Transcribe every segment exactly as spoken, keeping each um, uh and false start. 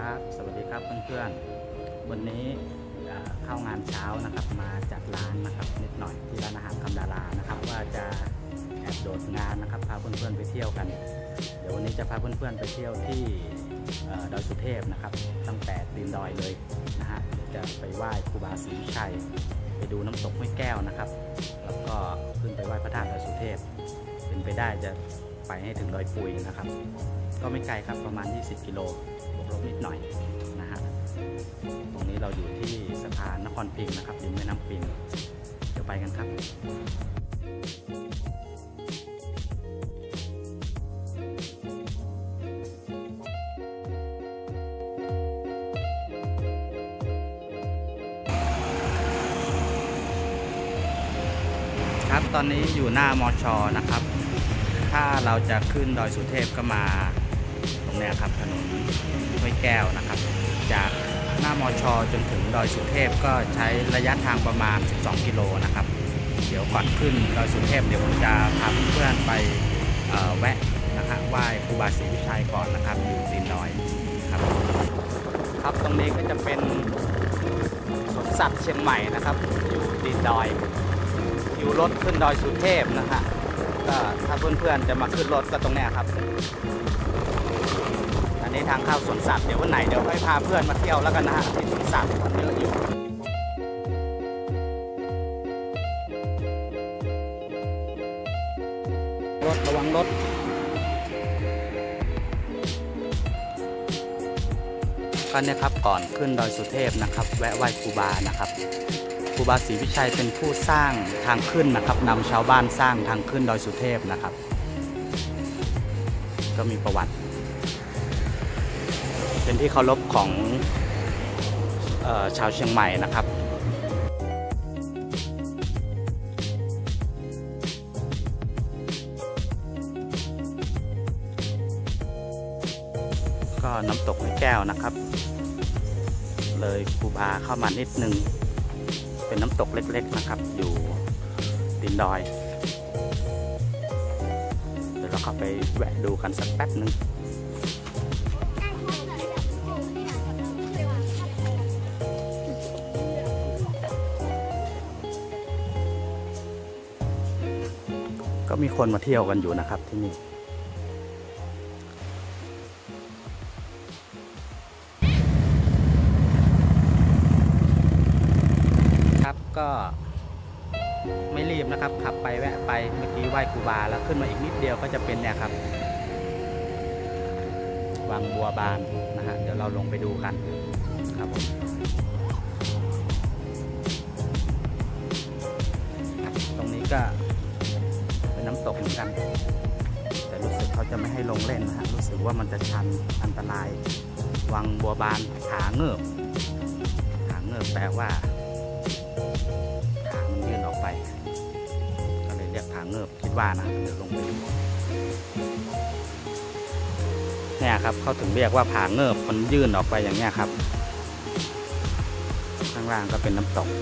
ครับสวัสดีครับเพื่อนๆวันนี้เข้างานเช้านะครับมาจัดร้านนะครับนิดหน่อยที่ร้านอาหารคำดารานะครับว่าจะแอบโดดงานนะครับพาเพื่อนๆไปเที่ยวกันเดี๋ยววันนี้จะพาเพื่อนๆไปเที่ยวที่ดอยสุเทพนะครับตั้งแต่ตีนดอยเลยนะฮะจะไปไหว้ครูบาศรีวิชัยไปดูน้ำตกห้วยแก้วนะครับแล้วก็ขึ้นไปไหว้พระธาตุดอยสุเทพเป็นไปได้จะไปให้ถึงดอยปุยนะครับก็ไม่ไกลครับประมาณยี่สิบกิโลบวกลบนิดหน่อยนะฮะตรงนี้เราอยู่ที่สะพานนครพิงค์นะครับริมแม่น้ำปิงเดี๋ยวไปกันครับครับตอนนี้อยู่หน้ามช.นะครับถ้าเราจะขึ้นดอยสุเทพก็มาตรงนี้ครับถนนห้วยแก้วนะครับจากหน้ามช.จนถึงดอยสุเทพก็ใช้ระยะทางประมาณสิบสองกิโลนะครับเดี๋ยวก่อนขึ้นดอยสุเทพเดี๋ยวผมจะพาเพื่อนๆไปแวะนะครับไหว้ครูบาศรีวิชัยก่อนนะครับอยู่ตีนดอยครับครับตรงนี้ก็จะเป็นสวนสัตว์เชียงใหม่นะครับอยู่ตีนดอยอยู่รถขึ้นดอยสุเทพนะฮะก็ถ้าเพื่อนๆจะมาขึ้นรถก็ตรงนี้ครับอันนี้ทางเข้าสวนสัตว์เดี๋ยววันไหนเดี๋ยวให้พาเพื่อนมาเที่ยวแล้วกันนะฮะที่สวนสัตว์วันนี้เราอยู่รถระวังรถก็เนี่ยครับก่อนขึ้นดอยสุเทพนะครับแวะไหว้ครูบานะครับครูบาศรีวิชัยเป็นผู้สร้างทางขึ้นนะครับนำชาวบ้านสร้างทางขึ้นดอยสุเทพนะครับก็มีประวัติเป็นที่เคารพของเอ่อชาวเชียงใหม่นะครับก็น้ำตกห้วยแก้วนะครับเลยครูบาเข้ามานิดนึงเป็นน้ำตกเล็กๆนะครับอยู่ตีนดอยเดี๋ยวเราเข้าไปแวะดูกันสักแป๊บนึงก็มีคนมาเที่ยวกันอยู่นะครับที่นี่ก็ไม่รีบนะครับขับไปแวะไปเมื่อกี้ไหว้ครูบาแล้วขึ้นมาอีกนิดเดียวก็จะเป็นเนี่ยครับวังบัวบานนะฮะเดี๋ยวเราลงไปดูกันครับผมตรงนี้ก็เป็นน้ำตกเหมือนกันแต่รู้สึกเขาจะไม่ให้ลงเล่นนะฮะรู้สึกว่ามันจะชันอันตรายวังบัวบานผาเงือบผาเงือบแปลว่ายื่นออกไปก็เลยเรียกผาเงือบคิดว่านะเดี๋ยวลงไปดูเนี่ยครับเขาถึงเรียกว่าผาเงือบมันยื่นออกไปอย่างเงี้ยครับข้างล่างก็เป็นน้ำตก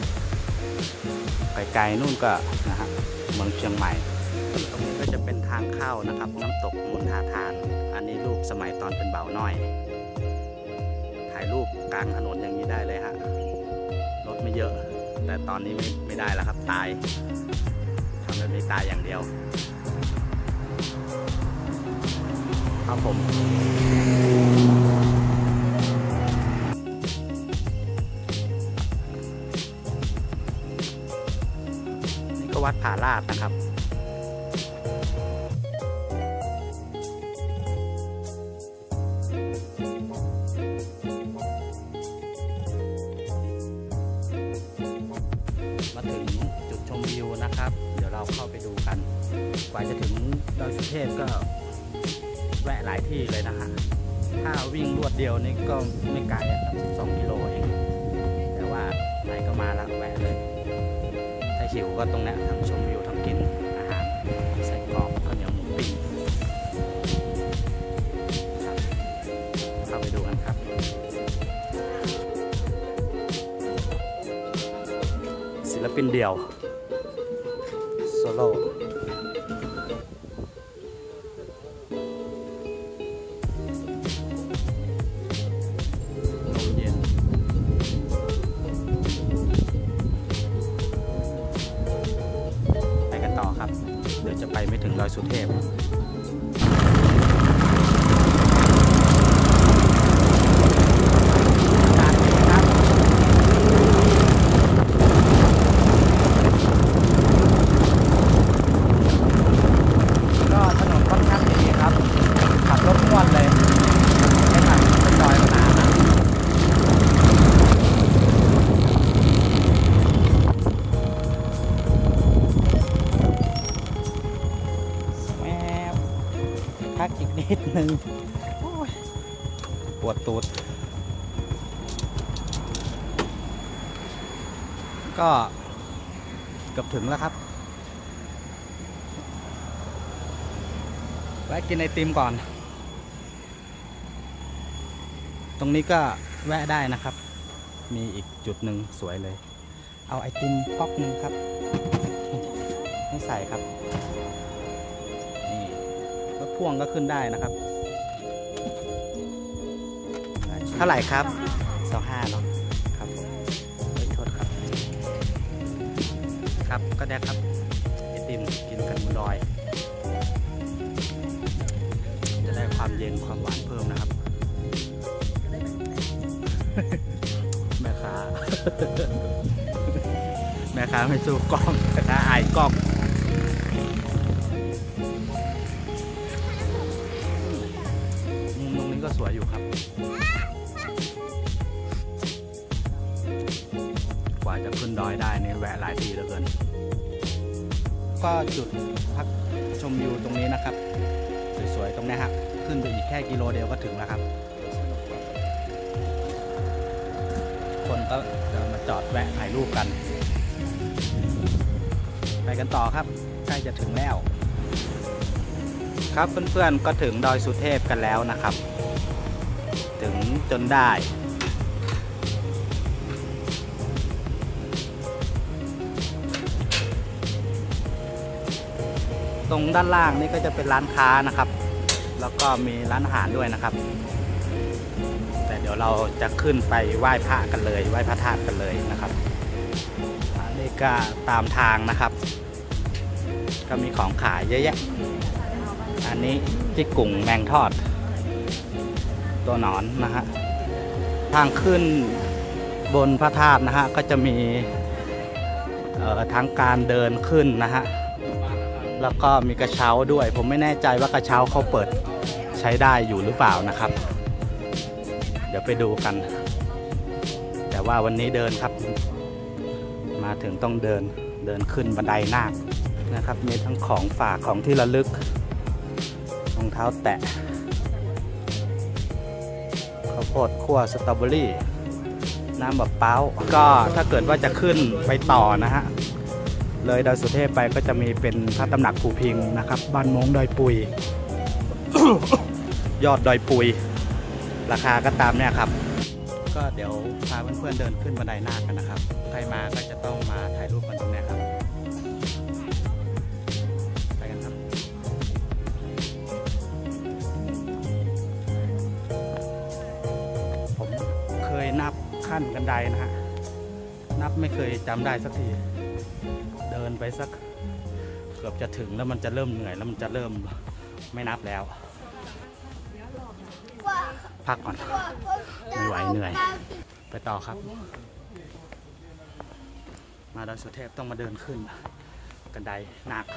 ไกลๆนู่นก็นะฮะเมืองเชียงใหม่ตรงนี้ก็จะเป็นทางเข้านะครับน้ำตกมณฑาทานอันนี้รูปสมัยตอนเป็นบ่าวน้อยถ่ายรูปกลางถนนอย่างนี้ได้เลยฮะรถไม่เยอะแต่ตอนนี้ไม่ไม่ได้แล้วครับตายทำแบบนี้ตายอย่างเดียวครับผมนี่ก็วัดผาลาดนะครับมาถึงจุดชมวิวนะครับเดี๋ยวเราเข้าไปดูกันกว่าจะถึงดอยสุเทพก็แวะหลายที่เลยนะฮะถ้าวิ่งรวดเดียวนี่ก็ไม่ไกลครับสิบสองกิโลเองแต่ว่าไหนก็มาแล้วแวะเลยถ้าหิวก็ตรงนี้ทั้งชมวิวทั้งกินอาหารใส่กรอบข้าวเหนียวหมูปิ้งเข้าไปดูกันครับศิลปินเดี่ยวโซโล่ดี๋ยวจะไปไม่ถึงดอยสุเทพก็ถนนค่อนข้างดีครับขับรถม่วนเลยไม่ผ่านเป็นดอยมานานนะพักอีกนิดนึงปวดตูดก็เกือบถึงแล้วครับแวะกินไอติมก่อนตรงนี้ก็แวะได้นะครับมีอีกจุดหนึ่งสวยเลยเอาไอติมก๊อกหนึ่งครับไม่ใส่ครับรถพ่วงก็ขึ้นได้นะครับเท่าไหร่ครับสองห้าเนาะครับผมไม่โทษครับครับก็ได้ครับไอติมกินกันบนดอยจะได้ความเย็นความหวานเพิ่มนะครับแม่ค้าแม่ค้าไม่สู้กล้องแม่ค้าอายกล้องก็สวยอยู่ครับกว่าจะขึ้นดอยได้เนี่ยแวะหลายทีเหลือเกินก็จุดพักชมวิวตรงนี้นะครับสวยๆตรงนี้ครับขึ้นไปอีกแค่กิโลเดียวก็ถึงแล้วครับคนก็จะมาจอดแวะถ่ายรูปกันไปกันต่อครับใกล้จะถึงแล้วครับเพื่อนๆก็ถึงดอยสุเทพกันแล้วนะครับถึงจนได้ตรงด้านล่างนี่ก็จะเป็นร้านค้านะครับแล้วก็มีร้านอาหารด้วยนะครับแต่เดี๋ยวเราจะขึ้นไปไหว้พระกันเลยไหว้พระธาตุกันเลยนะครับนี่ก็ตามทางนะครับก็มีของขายเยอะแยะอันนี้จิกกุ่งแมงทอดตัวหนอนนะฮะทางขึ้นบนพระธาตุนะฮะก็จะมีทั้งการเดินขึ้นนะฮะแล้วก็มีกระเช้าด้วยผมไม่แน่ใจว่ากระเช้าเขาเปิดใช้ได้อยู่หรือเปล่านะครับเดี๋ยวไปดูกันแต่ว่าวันนี้เดินครับมาถึงต้องเดินเดินขึ้นบันไดนาคนะครับมีทั้งของฝากของที่ระลึกรองเท้าแตะข้าวโพดคั่วสตรอเบอรี่น้ำมะพร้าวก็ถ้าเกิดว่าจะขึ้นไปต่อนะฮะเลยดอยสุเทพไปก็จะมีเป็นพระตำหนักภูพิงนะครับบ้านมงดอยปุย ยอดดอยปุยราคาก็ตามเนี่ยครับก็เดี๋ยวพาเพื่อนๆเดินขึ้นบันไดนาคกันนะครับใครมาก็จะต้องมาถ่ายรูปกันตรงนี้ครับไปกันครับผมเคยนับขั้นบันไดนะฮะนับไม่เคยจำได้สักทีเดินไปสักเกือบจะถึงแล้วมันจะเริ่มเหนื่อยแล้วมันจะเริ่มไม่นับแล้วพักก่อนไม่ไหวเหนื่อยไปต่อครับมาดอยสุเทพต้องมาเดินขึ้นกันไดหนัก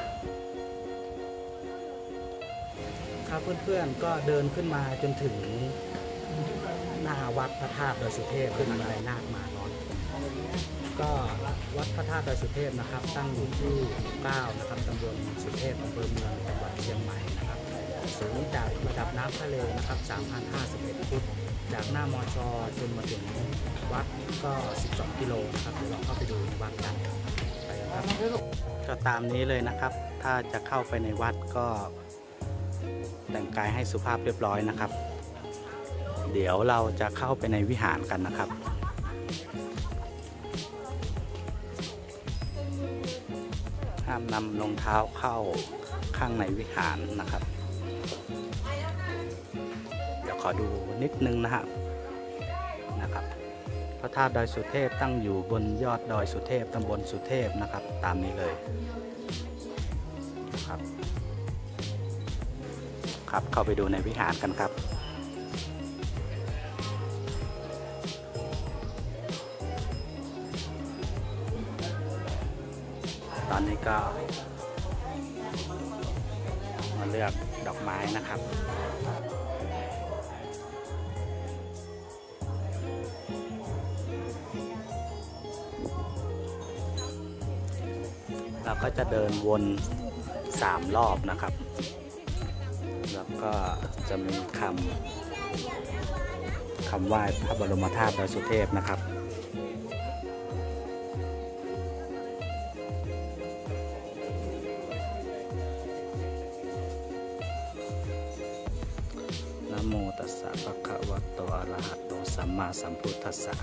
ครับเพื่อนๆก็เดินขึ้นมาจนถึงหน้าวัดพระธาตุดอยสุเทพขึ้นบันไดนาคมาร้อนก็วัดพระธาตุดอยสุเทพนะครับตั้งอยู่ที่เก้านะครับตำบลสุเทพอำเภอเมืองจังหวัดเชียงใหม่นะครับสูงจากระดับน้ำทะเลนะครับ สามพันห้าสิบเอ็ด ฟุตจากหน้ามอชอจนมาถึงวัดก็สิบสองกิโลนะครับเดี๋ยวเราเข้าไปดูในวัดกันไปครับก็ตามนี้เลยนะครับถ้าจะเข้าไปในวัดก็แต่งกายให้สุภาพเรียบร้อยนะครับเดี๋ยวเราจะเข้าไปในวิหารกันนะครับห้ามนำรองเท้าเข้าข้างในวิหารนะครับเดี๋ยวขอดูนิดนึงนะฮะนะครับพระธาตุดอยสุเทพตั้งอยู่บนยอดดอยสุเทพตำบลสุเทพนะครับตามนี้เลยนะครับครับเข้าไปดูในวิหารกันครับตอนนี้ก็มาเลือกดอกไม้นะครับเราก็จะเดินวนสามรอบนะครับแล้วก็จะมีคำคำไหว้พระบรมธาตุดอยสุเทพนะครับนะโมตัสสะภะคะวะโตอะระหะโตสัมมาสัมพุทธัสสะ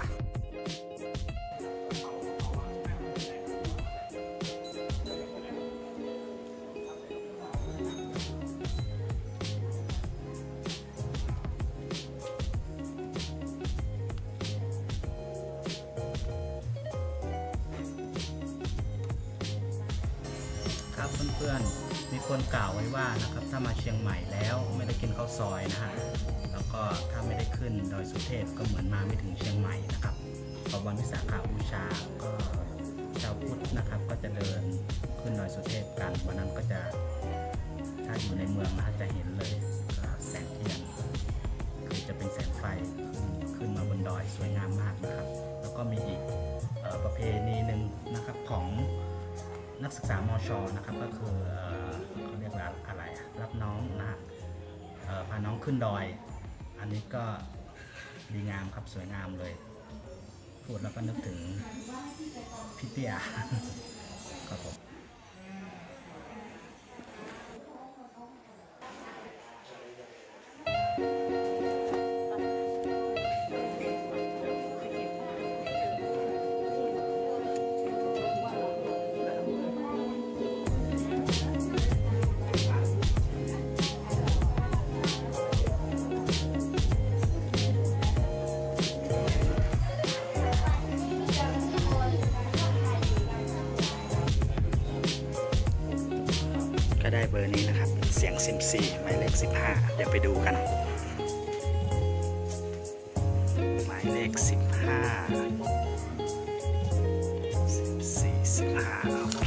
ครับเพื่อนๆมีคนกล่าวไว้ว่านะครับถ้ามาเชียงใหม่แล้วไม่ได้กินข้าวซอยนะฮะแล้วก็ถ้าไม่ได้ขึ้นดอยสุเทพก็เหมือนมาไม่ถึงเชียงใหม่นะครับพอวันวิสาขบูชาก็ชาวพุทธนะครับก็จะเดินขึ้นดอยสุเทพกันวันนั้นก็จะถ้าอยู่ในเมืองนะจะเห็นเลยแสงเทียนคือจะเป็นแสงไฟขึ้นมาบนดอยสวยงามมากนะครับแล้วก็มีอีกประเพณีหนึ่งนะครับของนักศึกษามช.นะครับก็คือเขาเรียกว่าอะไรรับน้องนะพาน้องขึ้นดอยอันนี้ก็ดีงามครับสวยงามเลยพูดแล้วก็นึกถึงพี่เตี้ยครับผมก็ได้เบอร์นี้นะครับเสียงซิมซีหมายเลขสิบห้าเดี๋ยวไปดูกันหมายเลขสิบห้าสิบสี่สิบห้าโอเค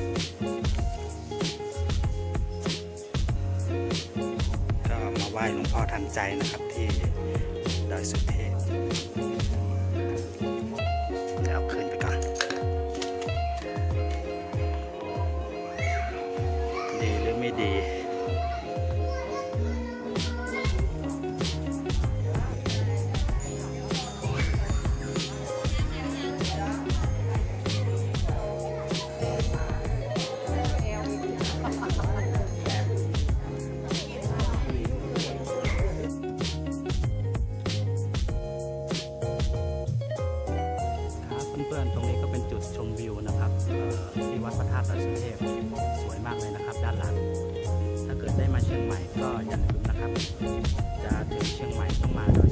ก็มาไหว้หลวงพ่อทันใจนะครับที่ดอยสุเทพเดี๋ยวเอาขึ้นไปก่อนดีหรือไม่ดีเพื่อนๆตรงนี้ก็เป็นจุดชมวิวนะครับที่วัดพระธาตุดอยสุเทพสวยมากเลยนะครับด้านหลังถ้าเกิดได้มาเชียงใหม่ก็อย่าลืมนะครับจะถึงเชียงใหม่ต้องมาดอย